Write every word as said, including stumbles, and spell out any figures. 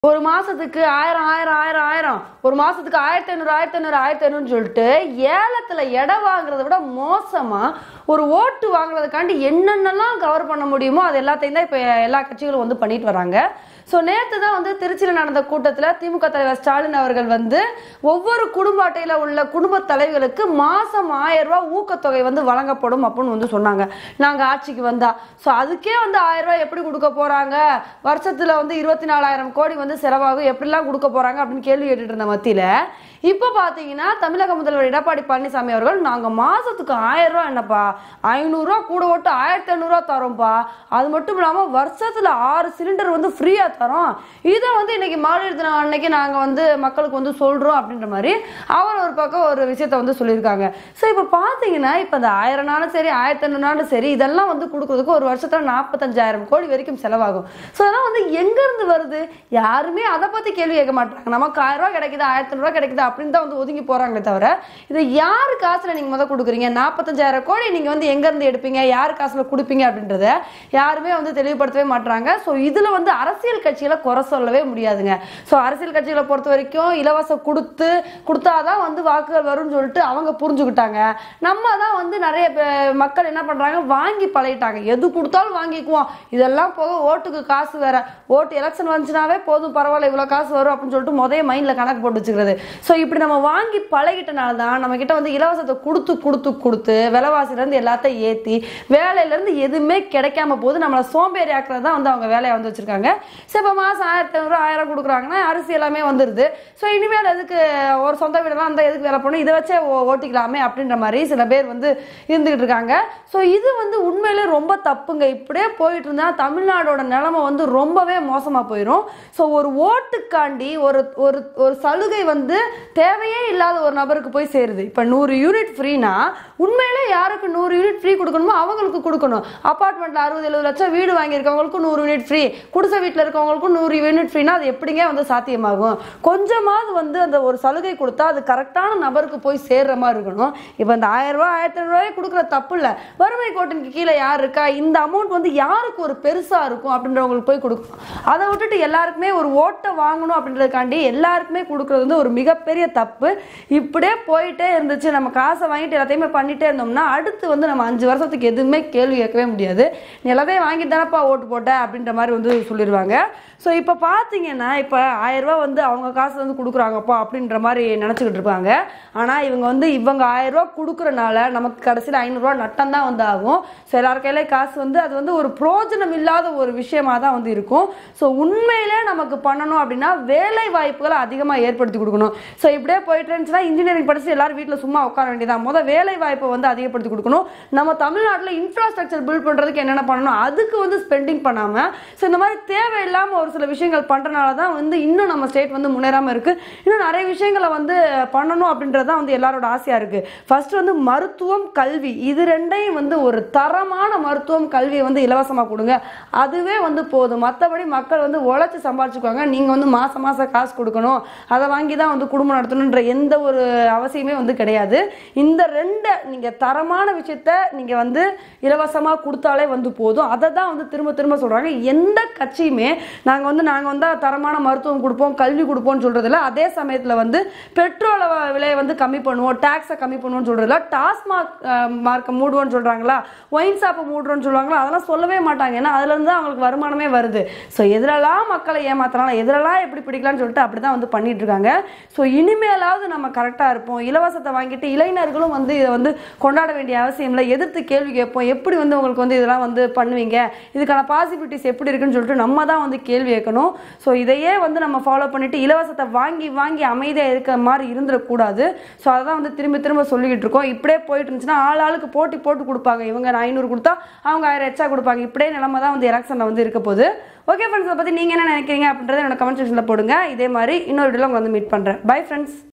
ஒரு மாசத்துக்கு ஆயிரம் ஆயிரம் ஆயிரம் ஆயிரம் ஒரு மாசத்துக்கு ஆயிரத்தி ஐநூறு ஆயிரத்தி ஐநூறு ஆயிரத்தி ஐநூறுன்னு சொல்லிட்டு ஏலத்துல இடம் வாங்குறத விட மோசமா ஒரு ஓட்டு வாங்குறதுக்காண்டி என்னென்னலாம் கவர் பண்ண முடியுமோ அது எல்லாத்தையும் தான் இப்போ எல்லா கட்சிகளும் வந்து பண்ணிட்டு வராங்க. ஸோ நேற்று தான் வந்து திருச்சியில் நடந்த கூட்டத்தில் திமுக தலைவர் ஸ்டாலின் அவர்கள் வந்து ஒவ்வொரு குடும்ப அட்டையில் உள்ள குடும்ப தலைவர்களுக்கு மாதம் ஆயிரம் ரூபா ஊக்கத்தொகை வந்து வழங்கப்படும் அப்படின்னு வந்து சொன்னாங்க நாங்கள் ஆட்சிக்கு வந்தா. ஸோ அதுக்கே வந்து ஆயிரம் ரூபாய் எப்படி கொடுக்க போகிறாங்க, வருஷத்தில் வந்து இருபத்தி நாலாயிரம் கோடி வந்து செலவாகும், எப்படிலாம் கொடுக்க போகிறாங்க அப்படின்னு கேள்வி கேட்டுட்டு இருந்த மத்தியில் இப்போ பார்த்தீங்கன்னா தமிழக முதல்வர் எடப்பாடி பழனிசாமி அவர்கள் நாங்கள் மாதத்துக்கு ஆயிரம் ரூபா என்னப்பா ஐநூறுரூவா கூட ஓட்டு ஆயிரத்தி ஐநூறுரூவா தரோம்ப்பா, அது மட்டும் இல்லாமல் வருஷத்தில் ஆறு சிலிண்டர் வந்து ஃப்ரீயாக தரோம், இதை வந்து இன்னைக்கு மாநில தினம் அன்னைக்கு நாங்கள் வந்து மக்களுக்கு வந்து சொல்கிறோம் அப்படின்ற மாதிரி அவர் ஒரு பக்கம் ஒரு விஷயத்த வந்து சொல்லியிருக்காங்க. ஸோ இப்போ பார்த்தீங்கன்னா இப்போ இந்த ஆயிரம் நாளும் சரி ஆயிரத்தி ஐநூறு நாளும் சரி இதெல்லாம் வந்து கொடுக்குறதுக்கு ஒரு வருஷத்தில் நாற்பத்தஞ்சாயிரம் கோடி வரைக்கும் செலவாகும். ஸோ அதெல்லாம் வந்து எங்கேருந்து வருது, யாருமே அதை பற்றி கேள்வி கேட்க மாட்டாங்க. நமக்கு ஆயிரம் ரூபா கிடைக்குது ஆயிரத்தி ஐநூறுரூவா கிடைக்குது அப்படின்னு தான் வந்து ஒதுங்கி போகிறாங்களே தவிர இதை யார் காசில் நீங்கள் முதல் கொடுக்குறீங்க, நாற்பத்தஞ்சாயிரம் கோடி நீங்கள் வந்து எங்கேருந்து எடுப்பீங்க, யார் காசில் கொடுப்பீங்க அப்படின்றத யாருமே வந்து தெளிவுபடுத்தவே மாட்டாங்க. ஸோ இதில் வந்து அரசியல் கட்சிகளை குறை சொல்லவே முடியாதுங்க. ஸோ அரசியல் கட்சிகளை பொறுத்த வரைக்கும் இலவசம் கொடுத்து கொடுத்தாதான் வந்து வாக்குகள் வரும்னு சொல்லிட்டு அவங்க புரிஞ்சுக்கிட்டாங்க. நம்ம தான் வந்து நிறைய மக்கள் என்ன பண்ணுறாங்க, வாங்கி பழகிட்டாங்க, எது கொடுத்தாலும் வாங்கிக்குவோம், இதெல்லாம் போக ஓட்டுக்கு காசு வேற, ஓட்டு எலெக்ஷன் வந்துச்சுனாவே போதும் பரவாயில்ல இவ்வளோ காசு வரும் அப்படின்னு சொல்லிட்டு முதல் மைண்டில் கணக்கு போட்டு வச்சுக்கிறது. ஸோ இப்படி நம்ம வாங்கி பழகிட்டனால தான் நம்ம கிட்ட வந்து இலவசத்தை கொடுத்து கொடுத்து கொடுத்து விலைவாசிலேருந்து எல்லாத்தையும் ஏற்றி வேலையிலேருந்து எதுவுமே கிடைக்காம போது நம்மளை சோம்பேறி ஆக்குறது தான் வந்து அவங்க வேலையை வந்து வச்சுருக்காங்க. ஸோ இப்போ மாதம் ஆயிரத்தி ஐநூறு ஆயிரம் கொடுக்குறாங்கன்னா அரிசி எல்லாமே வந்துடுது. ஸோ இனிமேல் எதுக்கு ஒரு சொந்த வீடெல்லாம் அந்த எதுக்கு வேலை பண்ணணும், இதை வச்சே ஓட்டிக்கலாமே அப்படின்ற மாதிரி சில பேர் வந்து இருந்துகிட்டு இருக்காங்க. ஸோ இது வந்து உண்மையிலே ரொம்ப தப்புங்க. இப்படியே போயிட்டு இருந்தா தமிழ்நாடோட நிலைமை வந்து ரொம்பவே மோசமாக போயிடும். ஸோ ஒரு ஓட்டுக்காண்டி ஒரு ஒரு ஒரு சலுகை வந்து தேவையே இல்லாத ஒரு நபருக்கு போய் சேருது. இப்போ நூறு யூனிட் ஃப்ரீனா உண்மையிலே யாருக்கு நூறு யூனிட் ஃப்ரீ கொடுக்கணுமோ அவங்களுக்கு கொடுக்கணும். அப்பார்ட்மெண்ட்ல அறுபது எழுபது லட்சம் வீடு வாங்கியிருக்கவங்களுக்கும் நூறு யூனிட் ஃப்ரீ, குடிசை வீட்டில் இருக்கவங்களுக்கும் நூறு யூனிட் ஃப்ரீனா அது எப்படிங்க வந்து சாத்தியமாகும்? கொஞ்சமாவது வந்து அந்த ஒரு சலுகை கொடுத்தா அது கரெக்டான நபருக்கு போய் சேர்ற மாதிரி இருக்கணும். இப்போ இந்த ஆயிரம் ரூபாய் ஆயிரத்தி ஐநூறுரூவாய் கொடுக்குற தப்பு இல்லை, வறுமை கோட்டினுக்கு கீழே யார் இருக்கா, இந்த அமௌண்ட் வந்து யாருக்கு ஒரு பெருசாக இருக்கும் அப்படின்றவங்களுக்கு போய் கொடுக்கணும். அதை விட்டுட்டு எல்லாருக்குமே ஒரு ஓட்டை வாங்கணும் அப்படின்றதுக்காண்டி எல்லாருக்குமே கொடுக்குறது வந்து ஒரு மிகப்பெரிய தப்பு. இப்படியே போயிட்டே இருந்துச்சு, நம்ம காசை வாங்கிட்டு எல்லாத்தையுமே பண்ணிட்டே இருந்தோம்னா அடுத்து வந்து நம்ம அஞ்சு வருஷத்துக்கு எதுவுமே கேள்வி கேட்கவே முடியாது. நீ எல்லாத்தையும் வாங்கிட்டு தானப்பா ஓட்டு போட்ட அப்படின்ற மாதிரி வந்து சொல்லிடுவாங்க. ஸோ இப்போ பார்த்தீங்கன்னா இப்போ ஆயிரம் ரூபா வந்து அவங்க காசு வந்து கொடுக்குறாங்கப்பா அப்படின்ற மாதிரி நினச்சிக்கிட்டு இருப்பாங்க. ஆனால் இவங்க வந்து இவங்க ஆயிரம் ரூபா கொடுக்குறனால நமக்கு கடைசியில் ஐநூறுரூவா நட்டம் தான் வந்து ஆகும். ஸோ எல்லார் கையிலே காசு வந்து அது வந்து ஒரு பிரோஜனம் இல்லாத ஒரு விஷயமா தான் வந்து இருக்கும். ஸோ உண்மையிலே நமக்கு பண்ணணும் அப்படின்னா வேலை வாய்ப்புகளை அதிகமாக ஏற்படுத்தி கொடுக்கணும். ஸோ இப்படியே போயிட்டு இருந்துச்சுன்னா இன்ஜினியரிங் படிச்சு எல்லாரும் வீட்டில் சும்மா உட்கார வேண்டியதான். முதல் வேலை வாய்ப்பை வந்து அதிகப்படுத்தி கொடுக்கணும். நம்ம தமிழ்நாட்டில் இன்ஃப்ராஸ்ட்ரக்சர் பில்ட் பண்ணுறதுக்கு என்னென்ன பண்ணணும் அதுக்கு வந்து ஸ்பெண்டிங் பண்ணாமல் ஸோ இந்த மாதிரி தேவையில்லாமல் ஒரு சில விஷயங்கள் பண்ணுறனால தான் வந்து இன்னும் நம்ம ஸ்டேட் வந்து முன்னேறாமல் இருக்குது. இன்னும் நிறைய விஷயங்களை வந்து பண்ணணும் அப்படின்றது தான் வந்து எல்லாரோட ஆசையாக இருக்குது. ஃபர்ஸ்ட் வந்து மருத்துவம் கல்வி இது ரெண்டையும் வந்து ஒரு தரமான மருத்துவம் கல்வியை வந்து இலவசமாக கொடுங்க, அதுவே வந்து போதும். மற்றபடி மக்கள் வந்து உழைச்சி சம்பாதிச்சுக்குவாங்க, நீங்கள் வந்து மாதம் மாதம் காசு கொடுக்கணும் அதை வாங்கி தான் வந்து குடும்பம் நடத்தணுன்ற எந்த ஒரு அவசியமே வந்து கிடையாது. இந்த ரெண்டை நீங்கள் தரமான விஷயத்த நீங்கள் வந்து இலவசமாக கொடுத்தாலே வந்து போதும். அதை தான் வந்து திரும்ப திரும்ப சொல்கிறாங்க. எந்த கட்சியுமே நாங்கள் வந்து நாங்கள் வந்து தரமான மருத்துவம் கொடுப்போம் கல்வி கொடுப்போம்னு சொல்கிறதில்ல, அதே சமயத்தில் வந்து பெட்ரோல் விலையை வந்து கம்மி பண்ணுவோம் டேக்ஸை கம்மி பண்ணுவோம்னு சொல்கிறதில்ல, டாஸ்மாக் மார்க்கை மூடுவோன்னு சொல்கிறாங்களா, ஒயின் ஷாப்பை மூடுறோன்னு சொல்லுவாங்களா, அதெல்லாம் சொல்லவே மாட்டாங்க. ஏன்னா அதுலேருந்து தான் அவங்களுக்கு வருமானமே வருது. ஸோ எதிரெல்லாம் மக்களை ஏமாத்தலாம், எதிரெல்லாம் எப்படி பிடிக்கலாம்னு சொல்லிட்டு அப்படி தான் வந்து பண்ணிட்டு இருக்காங்க. ஸோ இனிமேலாவது நம்ம கரெக்டாக இருப்போம். இலவசத்தை வாங்கிட்டு இளைஞர்களும் வந்து இதை வந்து கொண்டாட வேண்டிய அவசியம் இல்லை, எதிர்த்து கேள்வி கேட்போம். எப்படி வந்து உங்களுக்கு வந்து இதெல்லாம் வந்து பண்ணுவீங்க, இதுக்கான பாசிபிலிட்டிஸ் எப்படி இருக்குன்னு சொல்லிட்டு நம்ம தான் வந்து கேள்வி கேட்கணும். ஸோ இதையே வந்து நம்ம ஃபாலோ பண்ணிட்டு இலவசத்தை வாங்கி வாங்கி அமைதியாக இருக்கிற மாதிரி இருந்துடக்கூடாது. ஸோ அதை தான் வந்து திரும்ப திரும்ப சொல்லிக்கிட்டு இருக்கோம். இப்படியே போயிட்டு இருந்துச்சுன்னா ஆள் ஆளுக்கு போட்டி போட்டு கொடுப்பாங்க. இவங்க ஐநூறு கொடுத்தா அவங்க ஆயிரம் எச்சா கொடுப்பாங்க. இப்படியே நிலைமை தான் வந்து எலெக்ஷனில் வந்து இருக்க போகுது. ஓகே ஃப்ரெண்ட்ஸ், அதை பற்றி நீங்கள் என்ன நினைக்கிறீங்க அப்படின்றத என்னோட கமெண்ட் செக்ஷனில் போடுங்க. இதே மாதிரி இன்னொரு வீடியோவில் உங்களை வந்து மீட் பண்ணுறேன். Bye friends.